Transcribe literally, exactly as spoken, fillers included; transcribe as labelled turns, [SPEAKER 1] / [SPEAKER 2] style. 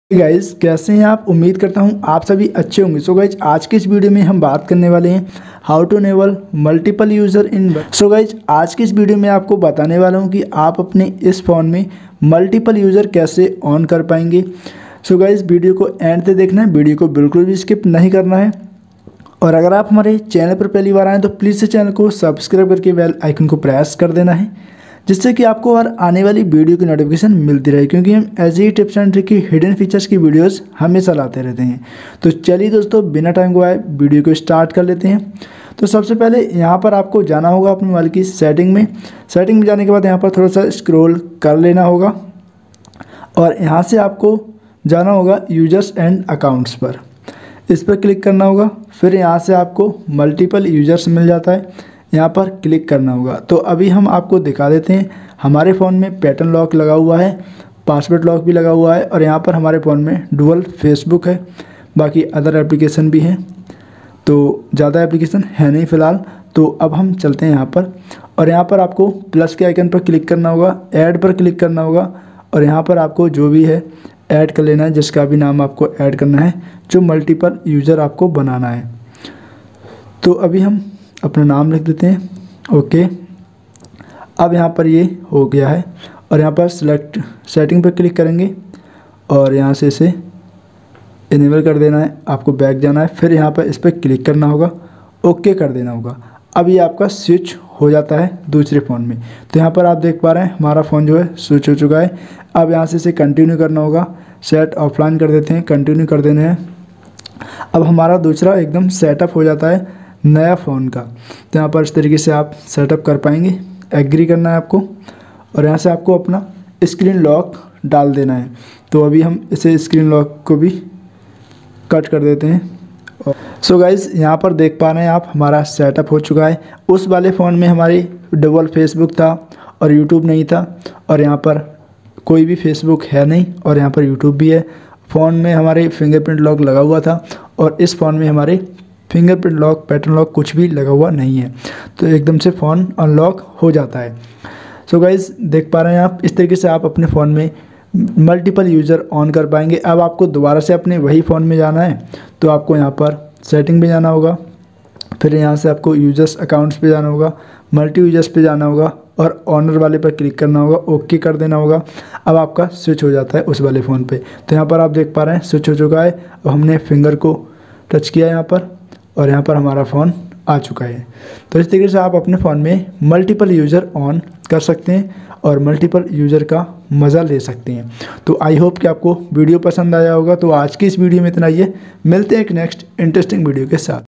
[SPEAKER 1] Guys कैसे हैं आप। उम्मीद करता हूं आप सभी अच्छे होंगे। सो गाइज आज की इस वीडियो में हम बात करने वाले हैं how to enable multiple user in. So guys आज की इस वीडियो में आपको बताने वाला हूं कि आप अपने इस फ़ोन में मल्टीपल यूज़र कैसे ऑन कर पाएंगे। सो गाइज वीडियो को एंड तक देखना है, वीडियो को बिल्कुल भी स्किप नहीं करना है। और अगर आप हमारे चैनल पर पहली बार आएँ तो प्लीज़ से चैनल को सब्सक्राइब करके बेल आइकन को प्रेस कर देना है, जिससे कि आपको हर आने वाली वीडियो की नोटिफिकेशन मिलती रहे, क्योंकि हम ऐसे ही टिप्स एंड ट्रिक की हिडन फीचर्स की वीडियोस हमेशा लाते रहते हैं। तो चलिए दोस्तों बिना टाइम गवाए वीडियो को स्टार्ट कर लेते हैं। तो सबसे पहले यहाँ पर आपको जाना होगा अपने मोबाइल की सेटिंग में। सेटिंग में जाने के बाद यहाँ पर थोड़ा सा स्क्रॉल कर लेना होगा और यहाँ से आपको जाना होगा यूजर्स एंड अकाउंट्स पर, इस पर क्लिक करना होगा। फिर यहाँ से आपको मल्टीपल यूजर्स मिल जाता है, यहाँ पर क्लिक करना होगा। तो अभी हम आपको दिखा देते हैं। हमारे फ़ोन में पैटर्न लॉक लगा हुआ है, पासवर्ड लॉक भी लगा हुआ है और यहाँ पर हमारे फ़ोन में डुअल फेसबुक है, बाकी अदर एप्लीकेशन भी हैं। तो ज़्यादा एप्लीकेशन है नहीं फ़िलहाल। तो अब हम चलते हैं यहाँ पर और यहाँ पर आपको प्लस के आइकन पर क्लिक करना होगा, ऐड पर क्लिक करना होगा और यहाँ पर आपको जो भी है ऐड कर लेना है, जिसका भी नाम आपको ऐड करना है, जो मल्टीपल यूज़र आपको बनाना है। तो अभी हम अपना नाम लिख देते हैं, ओके। अब यहाँ पर ये हो गया है और यहाँ पर सेलेक्ट सेटिंग पर क्लिक करेंगे और यहाँ से इसे इनेबल कर देना है। आपको बैक जाना है, फिर यहाँ पर इस पर क्लिक करना होगा, ओके कर देना होगा। अब ये आपका स्विच हो जाता है दूसरे फ़ोन में। तो यहाँ पर आप देख पा रहे हैं हमारा फ़ोन जो है स्विच हो चुका है। अब यहाँ से इसे कंटिन्यू करना होगा, सेट ऑफलाइन कर देते हैं, कंटिन्यू कर देने हैं। अब हमारा दूसरा एकदम सेटअप हो जाता है नया फ़ोन का। तो यहाँ पर इस तरीके से आप सेटअप कर पाएंगे। एग्री करना है आपको और यहाँ से आपको अपना स्क्रीन लॉक डाल देना है। तो अभी हम इसे स्क्रीन लॉक को भी कट कर देते हैं। सो so गाइज़ यहाँ पर देख पा रहे हैं आप हमारा सेटअप हो चुका है। उस वाले फ़ोन में हमारी डबल फेसबुक था और यूट्यूब नहीं था, और यहाँ पर कोई भी फेसबुक है नहीं और यहाँ पर यूट्यूब भी है। फ़ोन में हमारे फिंगरप्रिंट लॉक लगा हुआ था और इस फ़ोन में हमारे फिंगरप्रिंट लॉक, पैटर्न लॉक कुछ भी लगा हुआ नहीं है। तो एकदम से फ़ोन अनलॉक हो जाता है। सो गाइज़ देख पा रहे हैं आप, इस तरीके से आप अपने फ़ोन में मल्टीपल यूज़र ऑन कर पाएंगे। अब आपको दोबारा से अपने वही फ़ोन में जाना है, तो आपको यहाँ पर सेटिंग पे जाना होगा, फिर यहाँ से आपको यूजर्स अकाउंट्स पे जाना होगा, मल्टी यूजर्स पे जाना होगा और ऑनर वाले पर क्लिक करना होगा, ओके कर देना होगा। अब आपका स्विच हो जाता है उस वाले फ़ोन पे। तो यहाँ पर आप देख पा रहे हैं स्विच हो चुका है। अब हमने फिंगर को टच किया यहाँ पर और यहाँ पर हमारा फ़ोन आ चुका है। तो इस तरीके से आप अपने फ़ोन में मल्टीपल यूज़र ऑन कर सकते हैं और मल्टीपल यूज़र का मज़ा ले सकते हैं। तो आई होप कि आपको वीडियो पसंद आया होगा। तो आज की इस वीडियो में इतना ही है, मिलते हैं एक नेक्स्ट इंटरेस्टिंग वीडियो के साथ।